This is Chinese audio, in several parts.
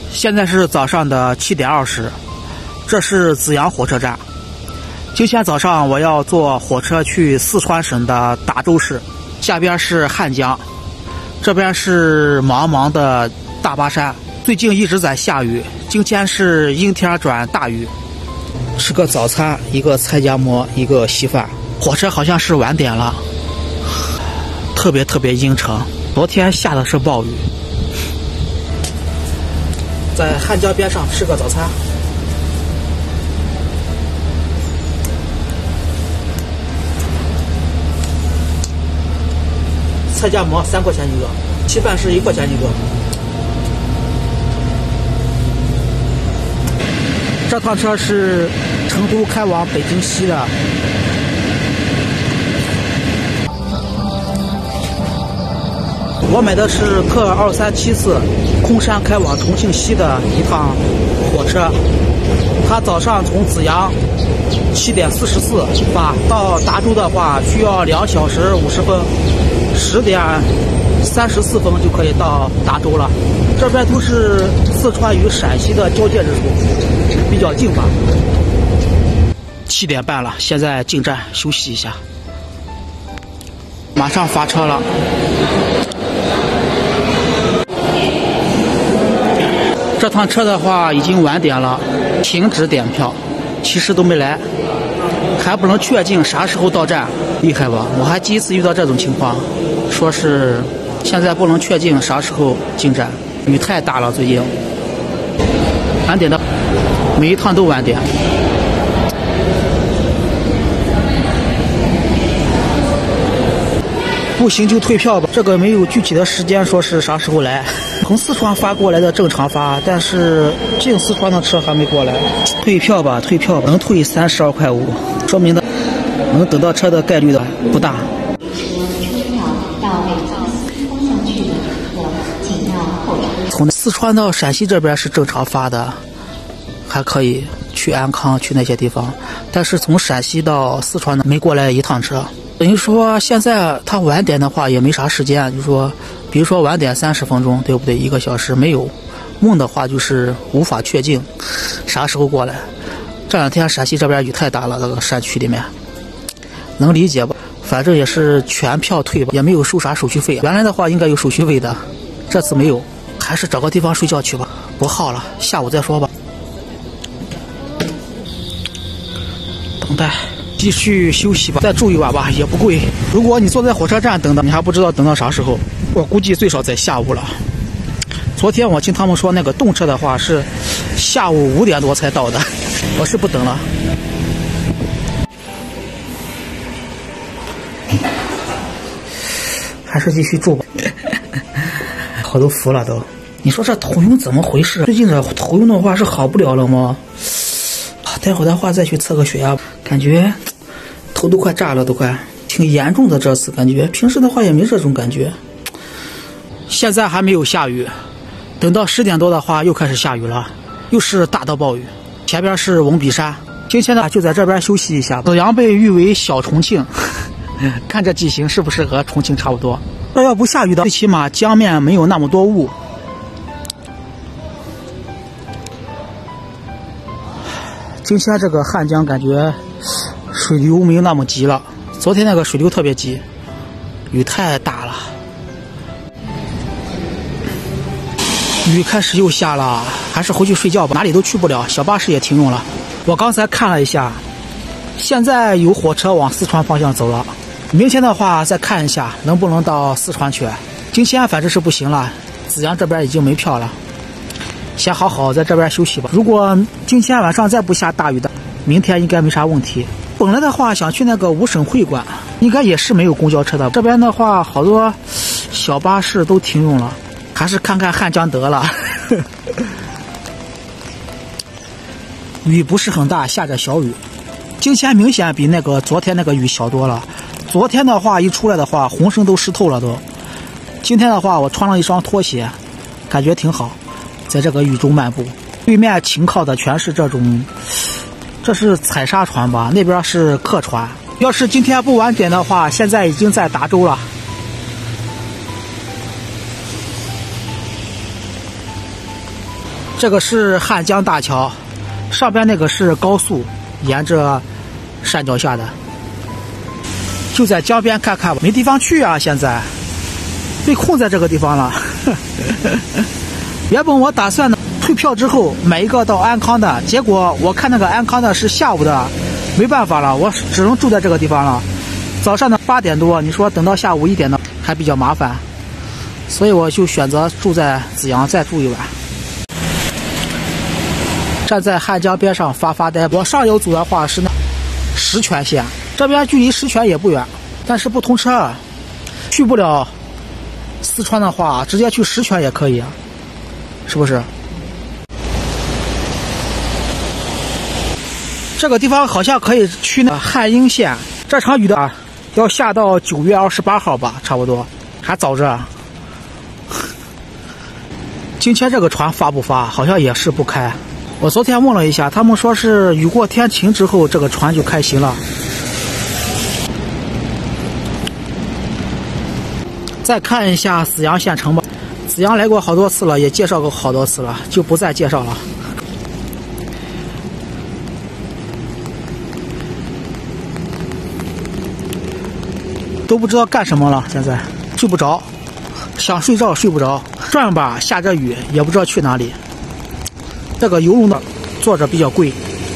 现在是早上的7点20，这是紫阳火车站。今天早上我要坐火车去四川省的达州市，下边是汉江，这边是茫茫的大巴山。最近一直在下雨，今天是阴天转大雨。吃个早餐，一个菜夹馍，一个稀饭。火车好像是晚点了，特别阴沉。昨天下的是暴雨。在汉江边上吃个早餐。菜夹馍3块钱一个，稀饭是1块钱一个。这趟车是成都开往北京西的。我买的是特2374空山开往重庆西的一趟火车，它早上从紫阳7点44发，到达州的话需要2小时50分，10点34分就可以到达州了。这边都是四川与陕西的交界之处，比较近吧。7点半了，现在进站休息一下，马上发车了。这趟车的话已经晚点了，停止点票，其实都没来，还不能确定啥时候到站，厉害吧？我还第一次遇到这种情况，说是现在不能确定啥时候进站，雨太大了，最近晚点的每一趟都晚点。不行就退票吧，这个没有具体的时间说是啥时候来。从四川发过来的正常发，但是进四川的车还没过来。退票吧，退票吧，能退32.5块，说明的能等到车的概率的不大。从四川到陕西这边是正常发的，还可以去安康去那些地方，但是从陕西到四川的没过来一趟车。等于说现在他晚点的话也没啥时间，就是说比如说晚点30分钟，对不对？1个小时没有。梦的话就是无法确定啥时候过来。这2天陕西这边雨太大了，那个山区里面能理解吧？反正也是全票退吧，也没有收啥手续费。原来的话应该有手续费的，这次没有。还是找个地方睡觉去吧，不耗了，下午再说吧。等待。继续休息吧，再住一晚吧，也不贵。如果你坐在火车站等的，你还不知道等到啥时候。我估计最少在下午了。昨天我听他们说那个动车的话是下午5点多才到的，我是不等了。还是继续住吧。我都服了都。你说这头晕怎么回事？最近这头晕的话是好不了了吗？待会儿的话再去测个血压，感觉头都快炸了，都快挺严重的。这次感觉平时的话也没这种感觉。现在还没有下雨，等到10点多的话又开始下雨了，又是大到暴雨。前边是瓮笔山，今天呢就在这边休息一下。紫阳被誉为小重庆，看这地形是不是和重庆差不多？这要不下雨的，最起码江面没有那么多雾。今天这个汉江感觉水流没有那么急了，昨天那个水流特别急，雨太大了。雨开始又下了，还是回去睡觉吧，哪里都去不了，小巴士也停用了。我刚才看了一下，现在有火车往四川方向走了，明天的话再看一下能不能到四川去。今天反正是不行了，紫阳这边已经没票了。先好好在这边休息吧。如果今天晚上再不下大雨的，明天应该没啥问题。本来的话想去那个五省会馆，应该也是没有公交车的。这边的话好多小巴士都停用了，还是看看汉江得了。雨不是很大，下着小雨。今天明显比那个昨天那个雨小多了。昨天的话一出来的话浑身都湿透了都。今天的话我穿了一双拖鞋，感觉挺好。在这个雨中漫步，对面停靠的全是这种，这是采砂船吧？那边是客船。要是今天不晚点的话，现在已经在达州了。 这个是汉江大桥，上边那个是高速，沿着山脚下的。就在江边看看吧，没地方去啊，现在被困在这个地方了。原本我打算呢退票之后买一个到安康的，结果我看那个安康的是下午的，没办法了，我只能住在这个地方了。早上的8点多，你说等到下午1点呢，还比较麻烦，所以我就选择住在紫阳再住一晚。站在汉江边上发呆。往上游走的话是那石泉县，这边距离石泉也不远，但是不通车，去不了四川的话，直接去石泉也可以，是不是？这个地方好像可以去那汉阴县，这场雨的啊，要下到9月28号吧，差不多，还早着。今天这个船发不发？好像也是不开。我昨天问了一下，他们说是雨过天晴之后，这个船就开行了。再看一下紫阳县城吧，紫阳来过好多次了，也介绍过好多次了，就不再介绍了。都不知道干什么了，现在睡不着，想睡觉睡不着，转吧下着雨，也不知道去哪里。这个游泳的坐着比较贵。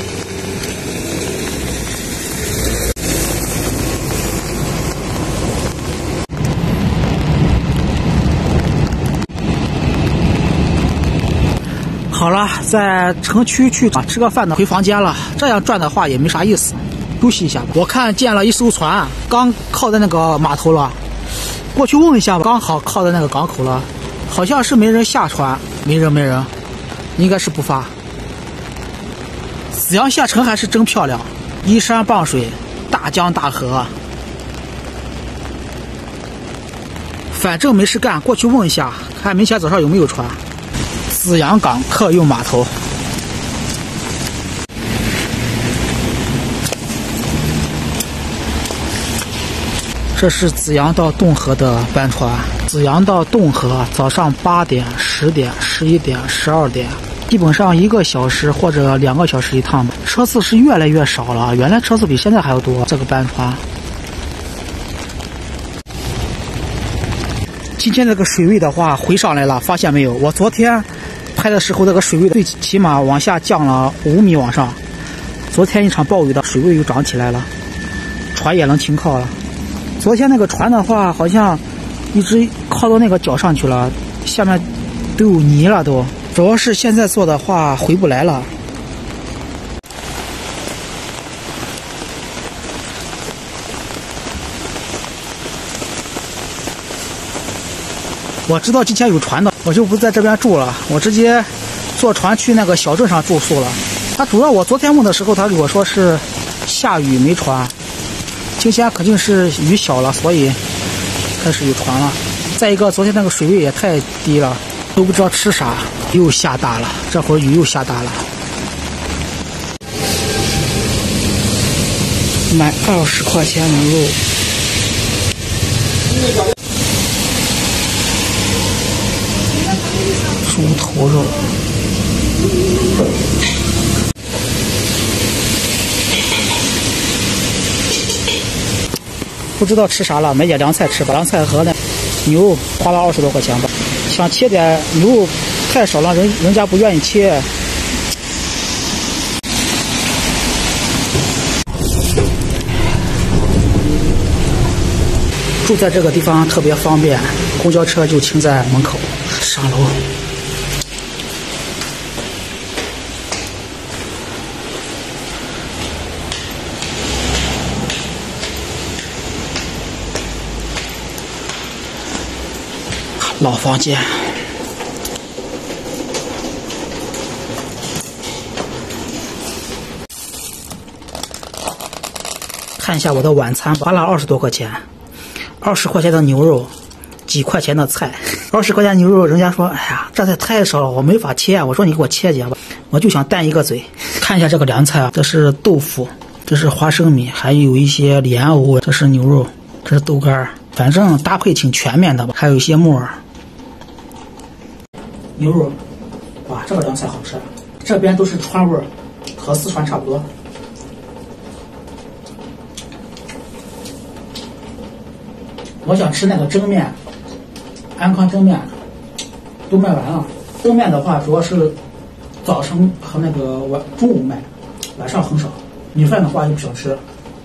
好了，在城区去吃个饭呢，回房间了。这样转的话也没啥意思，休息一下吧。我看见了一艘船，刚靠在那个码头了，过去问一下吧。刚好靠在那个港口了，好像是没人下船，没人，应该是不发。紫阳县城还是真漂亮，依山傍水，大江大河。反正没事干，过去问一下，看明天早上有没有船。紫阳港客运码头，这是紫阳到洞河的班船。紫阳到洞河早上8点、10点、11点、12点，基本上1个小时或者2个小时一趟吧。车次是越来越少了，原来车次比现在还要多。这个班船，今天这个水位的话回上来了，发现没有？我昨天拍的时候，这个水位最起码往下降了5米往上。昨天一场暴雨的水位又涨起来了，船也能停靠了。昨天那个船的话，好像一直靠到那个角上去了，下面都有泥了都。主要是现在做的话回不来了。我知道今天有船的，我就不在这边住了，我直接坐船去那个小镇上住宿了。他主要我昨天问的时候，他跟我说是下雨没船，今天肯定是雨小了，所以开始有船了。再一个，昨天那个水位也太低了，都不知道吃啥，又下大了，这会儿雨又下大了。买20块钱牛肉。猪头肉，不知道吃啥了，买点凉菜吃吧。凉菜和那牛肉花了20多块钱吧。想切点牛肉太少了，人家不愿意切。住在这个地方特别方便，公交车就停在门口。上楼，老房间。看一下我的晚餐，花了20多块钱，20块钱的牛肉，几块钱的菜。20块钱牛肉，人家说，哎呀，这菜太少了，我没法切。我说你给我切吧，我就想淡一个嘴。看一下这个凉菜啊，这是豆腐，这是花生米，还有一些莲藕，这是牛肉，这是豆干，反正搭配挺全面的吧。还有一些木耳，牛肉，哇， 哇，这个凉菜好吃，这边都是川味儿，和四川差不多。我想吃那个蒸面，安康蒸面都卖完了。蒸面的话，主要是早晨和那个中午卖，晚上很少。米饭的话就不想吃。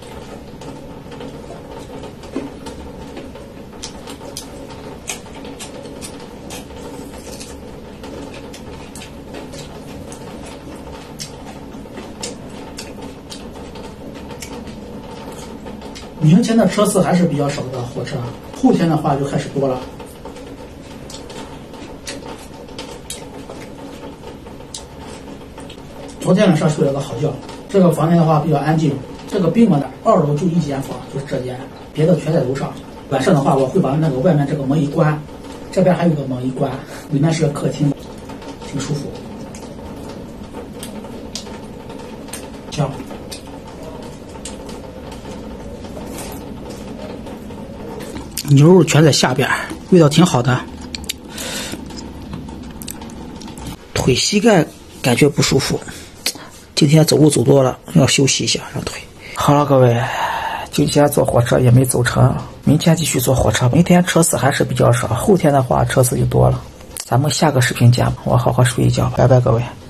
明天的车次还是比较少的火车，后天的话就开始多了。昨天晚上睡了个好觉，这个房间的话比较安静，这个宾馆的2楼就1间房，就是这间，别的全在楼上。晚上的话，我会把那个外面这个门一关，这边还有个门一关，里面是个客厅，挺舒服。香。牛肉全在下边，味道挺好的。腿膝盖感觉不舒服，今天走路走多了，要休息一下，让腿。好了，各位，今天坐火车也没走成，明天继续坐火车。明天车次还是比较少，后天的话车次就多了。咱们下个视频见吧，我好好睡一觉，拜拜，各位。